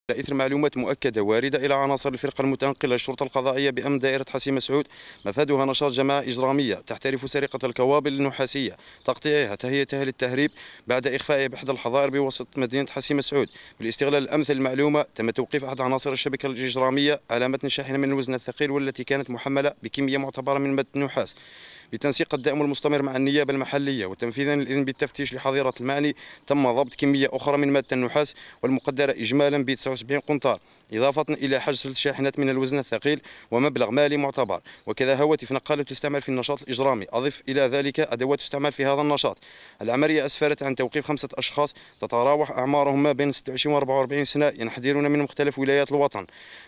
إثر معلومات مؤكدة واردة إلى عناصر الفرقة المتنقلة للشرطة القضائية بأمن دائرة حسين مسعود، مفادها نشاط جماعة إجرامية تحترف سرقة الكوابل النحاسية، تقطيعها، تهيئتها للتهريب بعد إخفائها بإحدى الحظائر بوسط مدينة حسين مسعود. بالاستغلال الأمثل للمعلومة تم توقيف أحد عناصر الشبكة الإجرامية على متن شاحنة من الوزن الثقيل والتي كانت محملة بكمية معتبرة من مادة النحاس، بتنسيق الدائم المستمر مع النيابة المحلية وتنفيذا للإذن بالتفتيش لحظيرة المعني. تم ضبط كمية أخرى من مادة النحاس والمقدرة إجمالا ب 79 قنطار، إضافة إلى حجز 3 شاحنات من الوزن الثقيل ومبلغ مالي معتبر، وكذا هواتف نقالة تستعمل في النشاط الإجرامي. أضف إلى ذلك أدوات تستعمل في هذا النشاط. العملية أسفرت عن توقيف 5 أشخاص تتراوح أعمارهم ما بين 26 و 44 سنة ينحدرون من مختلف ولايات الوطن.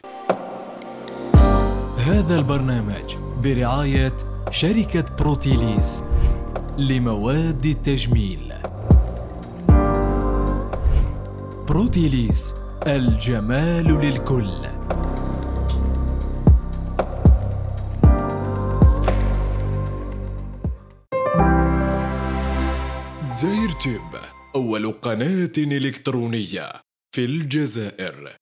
هذا البرنامج برعاية شركة بروتيليس لمواد التجميل. بروتيليس، الجمال للكل. زاير تيب، أول قناة إلكترونية في الجزائر.